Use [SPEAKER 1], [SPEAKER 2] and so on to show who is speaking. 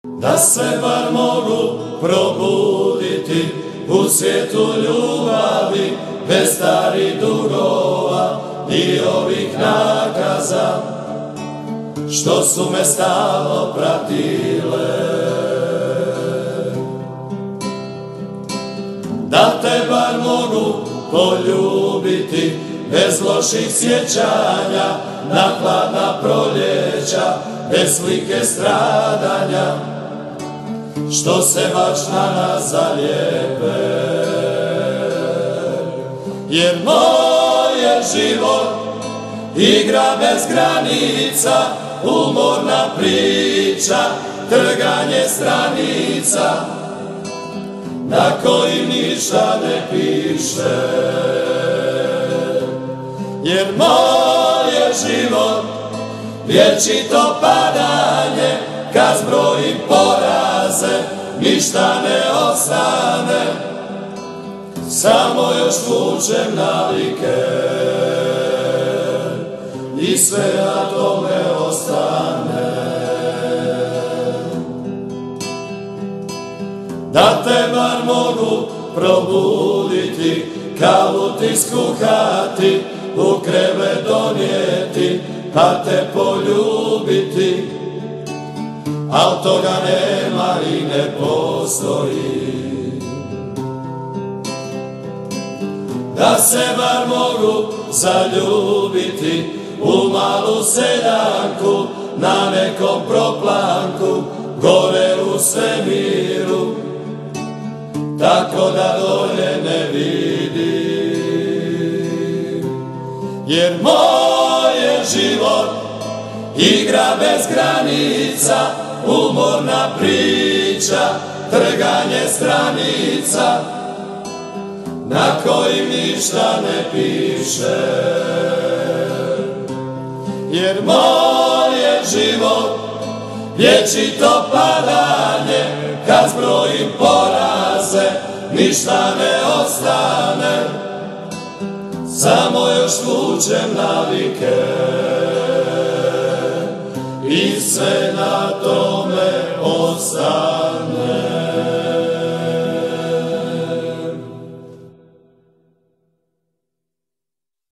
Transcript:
[SPEAKER 1] Da se bar mogu probuditi u svijetu ljubavi, bez starih dugova i ovih nakaza što su me stalno pratile. Da te bar mogu poljubiti bez loših sjećanja na hladna proljeća, bez slike stradanja što se baš na nas zalijepe. Jer moj je život igra bez granica, umorna priča, trganje stranica na kojim ništa ne piše. Jer moj je život vječito padanje, kad zbrojim poraze ništa ne ostane, samo još vučem navike i sve na tome ostane. Da te bar mogu probuditi, kaluti skuhati, u krevet donijeti, pa te poljubiti, al toga nema i ne postoji. Da se bar mogu zaljubiti u malu seljanku, na nekom proplanku, gore u svemiru, tako da dolje ne vidim. Jer moj je život igra bez granica, umorna priča, trganje stranica na kojim ništa ne piše. Jer moj je život vječito padanje, kad zbrojim poraze ništa ne ostane, samo još vučem navike i sve na tome ostane.